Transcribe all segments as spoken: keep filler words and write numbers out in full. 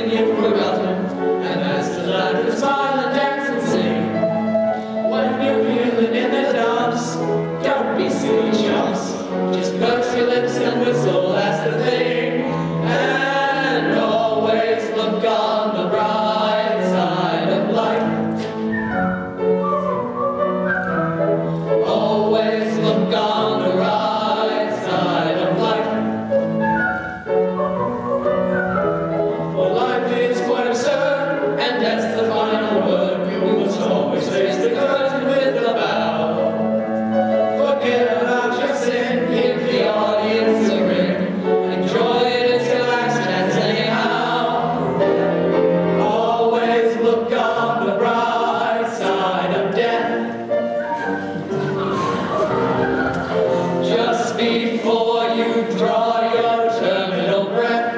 thinking you've forgotten, and that's to laugh and smile and dance and sing. When you're feeling in the dumps, don't be silly chumps. Just purse your lips and whistle, that's the thing. And always look on the bright side of life. Always look on the right side of life. For life is quite absurd, and that's the final word. We must always face the curtain with a bow. Forget about your sin, give the audience a ring. Enjoy it as your last chance anyhow. Always look on the bright side of death. Just before you draw your terminal breath.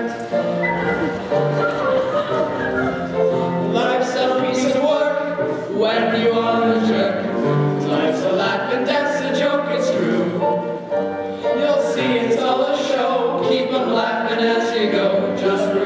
Life's a piece of work when you are the jerk. Life's a laugh and that's a joke, it's true. You'll see it's all a show, keep on laughing as you go. Just